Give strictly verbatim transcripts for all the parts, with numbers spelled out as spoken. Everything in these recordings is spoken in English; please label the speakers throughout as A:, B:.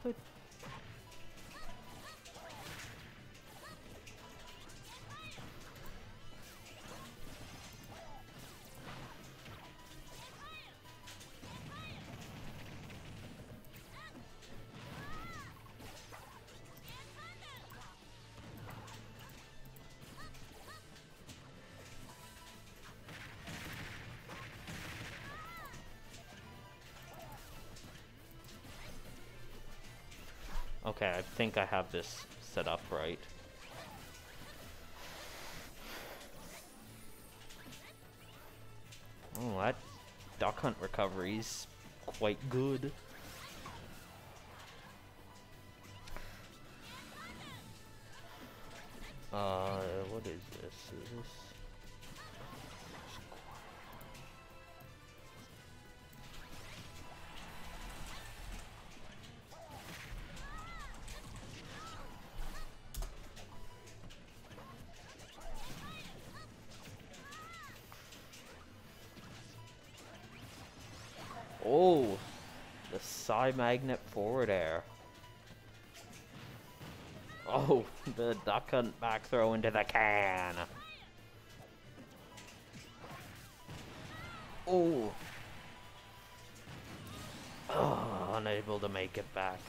A: it. Okay, I think I have this set up right. Oh, that duck hunt recovery's quite good. Uh, what is this? Is this? Oh, the side magnet forward air. Oh, the duck hunt back throw into the can. Oh. Oh, unable to make it back.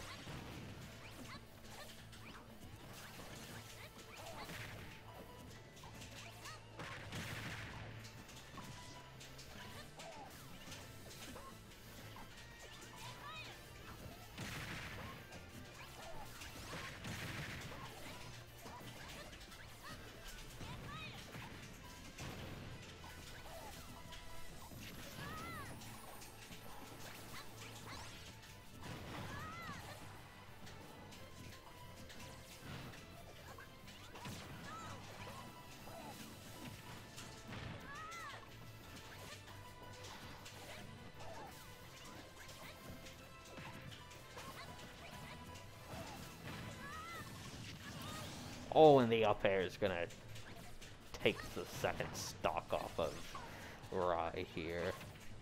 A: Oh, and the up air is gonna take the second stock off of Rye here.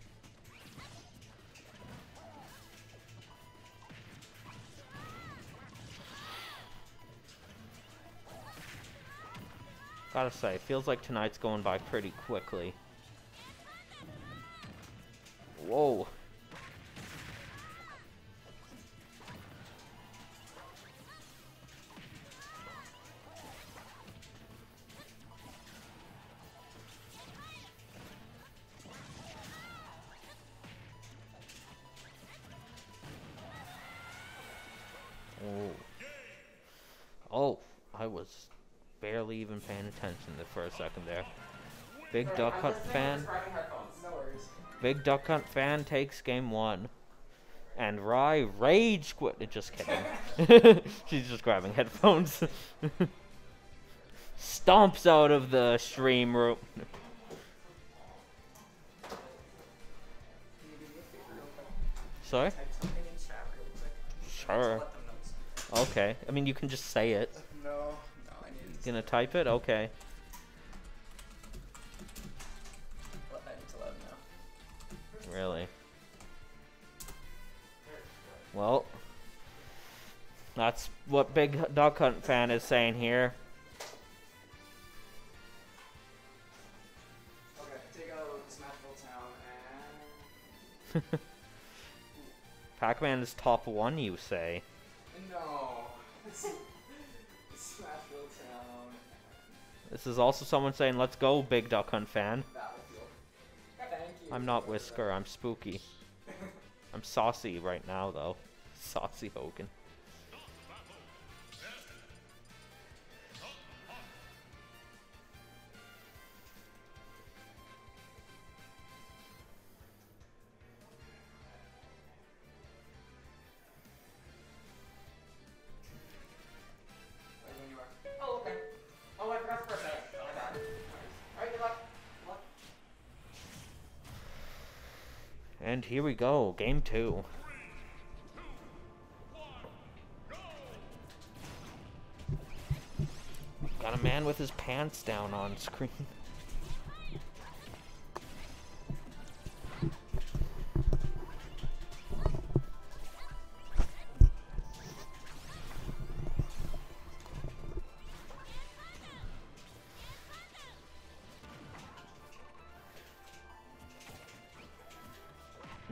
A: Gotta say, feels like tonight's going by pretty quickly. Whoa. Oh, I was barely even paying attention there for a second there. Big Duck Hunt fan.
B: No worries.
A: Big Duck Hunt fan takes game one. And Rye rage quit. Just kidding. She's just grabbing headphones. Stomps out of the stream room. Sorry? Sure. Okay. I mean, you can just say it.
B: No, no, I need
A: You gonna type it? Okay.
B: Well, I need to let him know.
A: Really? Well, that's what Big Duck Hunt fan is saying here.
B: Okay, take out Smashville Town and...
A: Pac-Man is top one, you say?
B: No. Smashville Town.
A: This is also someone saying, let's go, Big Duck Hunt fan.
B: Battlefield. Thank you.
A: I'm not Whisker, I'm Spooky. I'm saucy right now, though. Saucy Hogan.
B: Oh, okay. Oh, I forgot for a second. Oh, my bad. Alright, good luck. Good luck.
A: And here we go, game two. Got a man with his pants down on screen.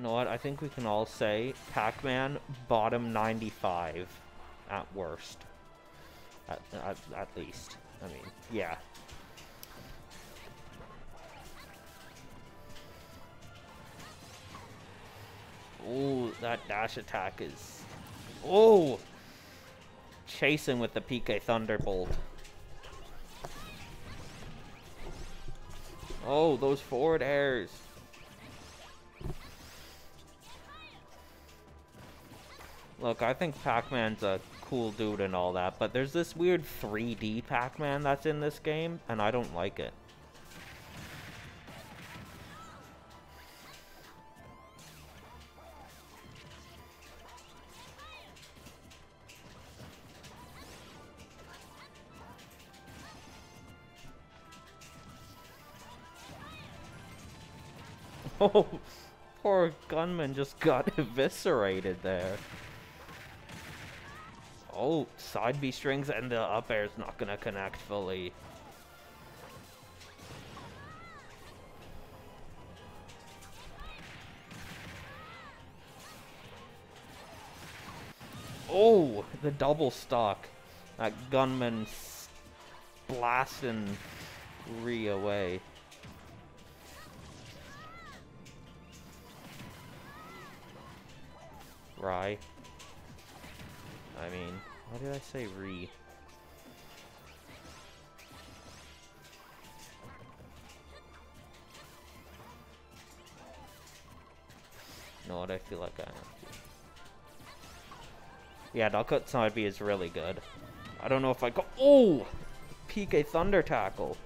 A: know what? I think we can all say Pac-Man bottom ninety-five at worst. At, at, at least. I mean, yeah. Ooh, that dash attack is... Oh! Chasing with the P K Thunderbolt. Oh, those forward airs. Look, I think Pac-Man's a cool dude and all that, but there's this weird three D Pac-Man that's in this game, and I don't like it. Oh, poor gunman just got eviscerated there. Oh, side B strings and the up air's not gonna connect fully. Oh, the double stock. That gunman blasting Ree away. Rye. I mean, why did I say Ree? No, what I feel like I have to. Yeah, Duckut side B is really good. I don't know if I go. Oh! P K Thunder Tackle.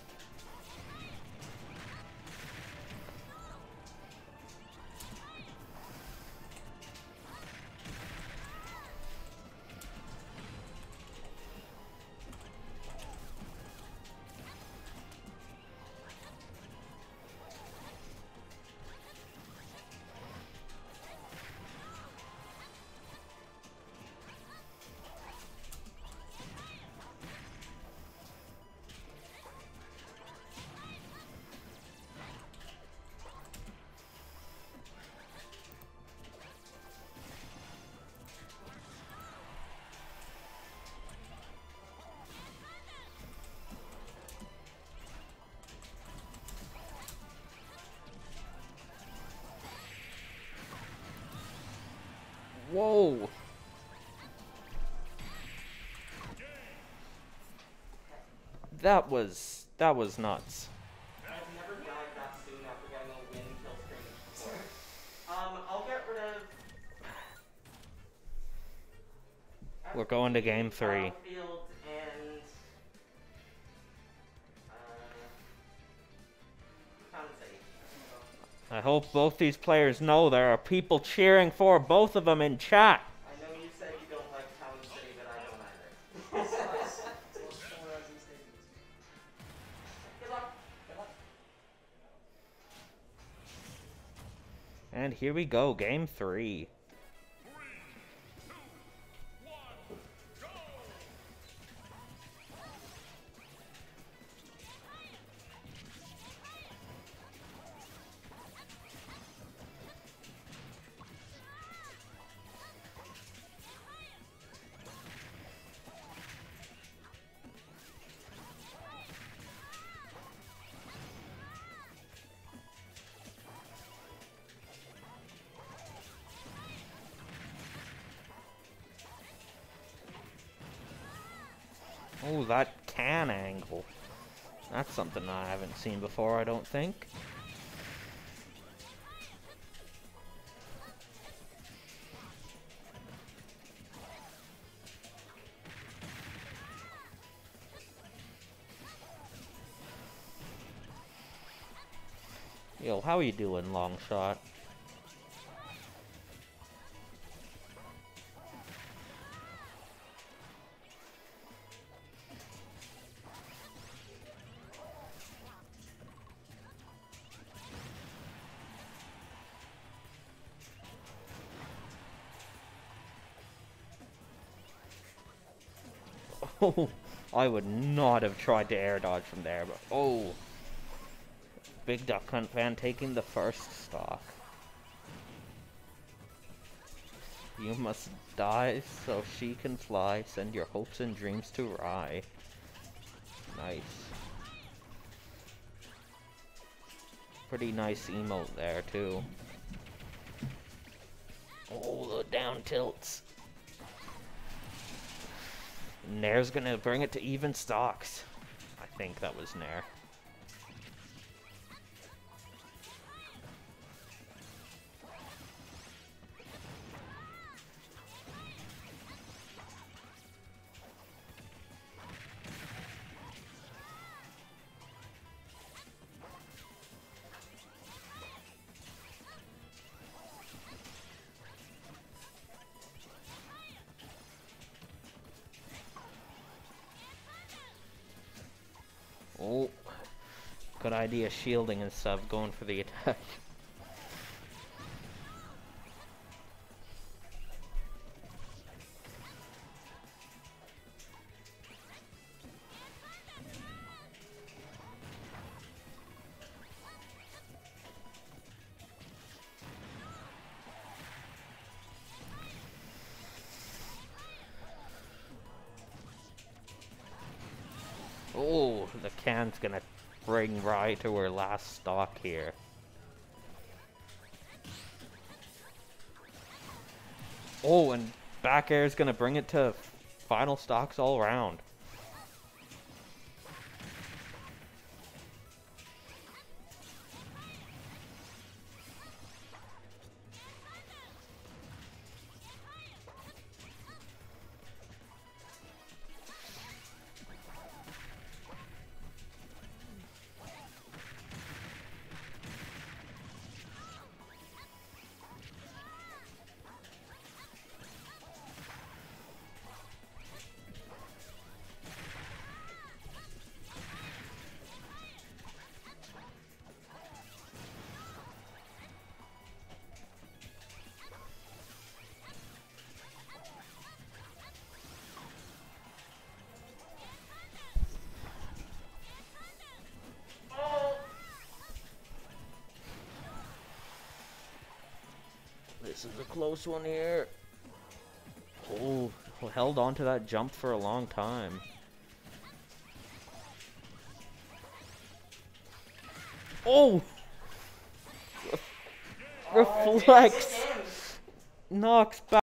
A: Whoa! That was that was nuts.
B: I've never died that soon after getting a win kill streak before. Um, I'll get rid of.
A: We're going to game three.
B: Battlefield and uh, Town City.
A: I hope both these players know there are people cheering for both of them in chat.
B: I know you said you don't like Town City, but I don't either. Good luck. Good luck.
A: And here we go, game three. Oh, that can angle. That's something I haven't seen before, I don't think. Yo, how you doing, long shot? Oh, I would not have tried to air dodge from there, but oh. Big Duck Hunt fan taking the first stock. You must die so she can fly. Send your hopes and dreams to Rye. Nice. Pretty nice emote there, too. Oh, the down tilts. Nair's gonna bring it to even stocks. I think that was Nair. Oh, good idea shielding instead of going for the attack. Oh, the can's gonna bring Rye to her last stock here. Oh, and back air is gonna bring it to final stocks all around. This is a close one here. Oh, held on to that jump for a long time. Oh! Re reflex! Knocks back.